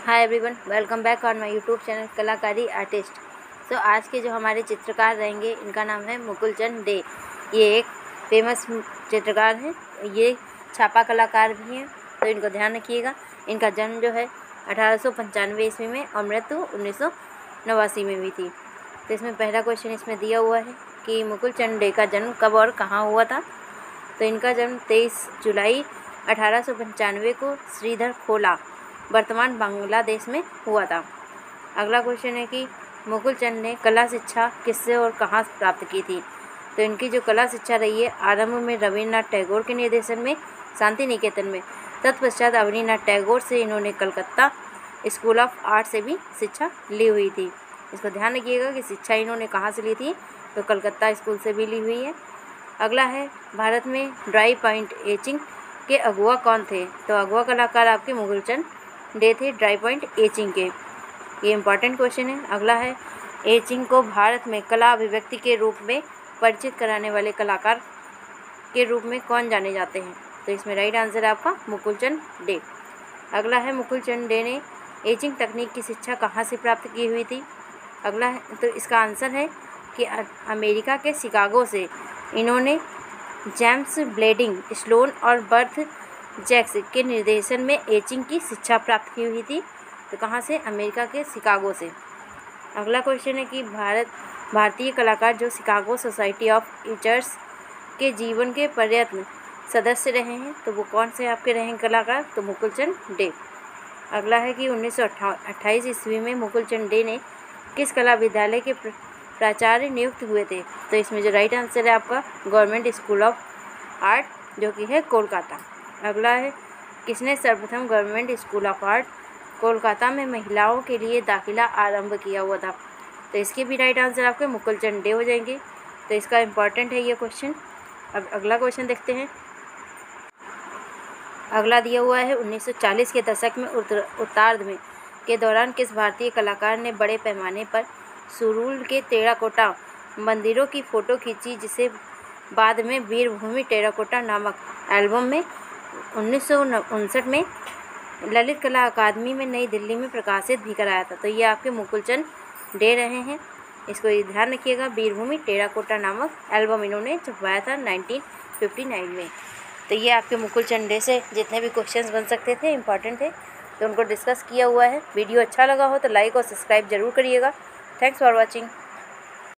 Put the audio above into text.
Hi everyone, welcome back on my YouTube channel Kalakari artist. So आज के जो हमारे चित्रकार रहेंगे इनका नाम है मुकुल चंद डे। ये एक फेमस चित्रकार हैं। ये छापा कलाकार भी हैं, तो इनको ध्यान रखिएगा। इनका जन्म जो है 1895 ईस्वी में और मृत्यु 1989 में हुई थी। तो इसमें पहला क्वेश्चन इसमें दिया हुआ है कि मुकुल चंद डे का जन्म कब और कहाँ हुआ था। तो इनका जन्म 23 जुलाई 1895 को श्रीधर खोला, वर्तमान बांग्लादेश में हुआ था। अगला क्वेश्चन है कि मुकुल चंद ने कला शिक्षा किससे और कहाँ प्राप्त की थी। तो इनकी जो कला शिक्षा रही है आरंभ में रविन्द्रनाथ टैगोर के निर्देशन में शांति निकेतन में, तत्पश्चात अवनीनाथ टैगोर से इन्होंने कलकत्ता स्कूल ऑफ आर्ट से भी शिक्षा ली हुई थी। इसको ध्यान रखिएगा कि शिक्षा इन्होंने कहाँ से ली थी, तो कलकत्ता स्कूल से भी ली हुई है। अगला है भारत में ड्राई पॉइंट एचिंग के अगुआ कौन थे। तो अगुआ कलाकार आपके मुकुल चंद डे थे ड्राई पॉइंट एचिंग के। ये इंपॉर्टेंट क्वेश्चन है। अगला है एचिंग को भारत में कला अभिव्यक्ति के रूप में परिचित कराने वाले कलाकार के रूप में कौन जाने जाते हैं। तो इसमें राइट आंसर है आपका मुकुल चंद डे। अगला है मुकुल चंद डे ने एचिंग तकनीक की शिक्षा कहाँ से प्राप्त की हुई थी। अगला है तो इसका आंसर है कि अमेरिका के शिकागो से इन्होंने जेम्स ब्लेडिंग स्लोन और बर्थ जैक्स के निर्देशन में एचिंग की शिक्षा प्राप्त की हुई थी। तो कहाँ से, अमेरिका के शिकागो से। अगला क्वेश्चन है कि भारतीय कलाकार जो शिकागो सोसाइटी ऑफ एचर्स के जीवन के प्रयत्न सदस्य रहे हैं, तो वो कौन से आपके रहे हैं कलाकार। तो मुकुल चंद डे। अगला है कि 1928 ईस्वी में मुकुल चंद डे ने किस कला विद्यालय के प्राचार्य नियुक्त हुए थे। तो इसमें जो राइट आंसर है आपका गवर्नमेंट स्कूल ऑफ आर्ट, जो कि है कोलकाता। अगला है किसने सर्वप्रथम Government School of Art Kolkata में महिलाओं के लिए दाखिला आरंभ किया हुआ था। तो इसके भी राइट आंसर आपके मुकुल चंद डे हो जाएंगे। तो इसका इम्पॉर्टेंट है ये क्वेश्चन। अब अगला क्वेश्चन देखते हैं। अगला दिया हुआ है 1940 के दशक में उत्तरार्ध में के दौरान किस भारतीय कलाकार ने बड़े पैमाने पर सुरूल के टेराकोटा मंदिरों की फ़ोटो खींची, जिसे बाद में वीरभूमि टेराकोटा नामक एल्बम में 1959 में ललित कला अकादमी में नई दिल्ली में प्रकाशित भी कराया था। तो ये आपके मुकुल चंद डे रहे हैं। इसको ध्यान रखिएगा, वीरभूमि टेराकोटा नामक एल्बम इन्होंने छपवाया था 1959 में। तो ये आपके मुकुल चंद डे से जितने भी क्वेश्चंस बन सकते थे, इंपॉर्टेंट थे, तो उनको डिस्कस किया हुआ है। वीडियो अच्छा लगा हो तो लाइक और सब्सक्राइब जरूर करिएगा। Thanks for watching.